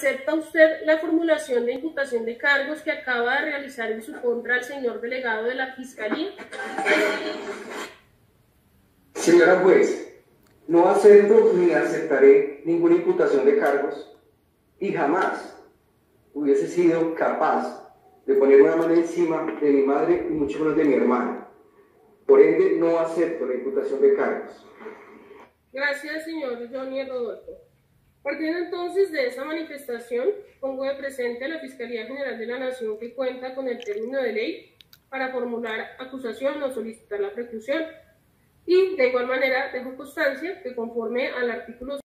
¿Acepta usted la formulación de imputación de cargos que acaba de realizar en su contra el señor delegado de la Fiscalía? Señora juez, no acepto ni aceptaré ninguna imputación de cargos y jamás hubiese sido capaz de poner una mano encima de mi madre y mucho menos de mi hermana. Por ende, no acepto la imputación de cargos. Gracias, señor Johnny Rodolfo. Partiendo entonces de esa manifestación, pongo de presente a la Fiscalía General de la Nación que cuenta con el término de ley para formular acusación o solicitar la preclusión. Y de igual manera dejo constancia que conforme al artículo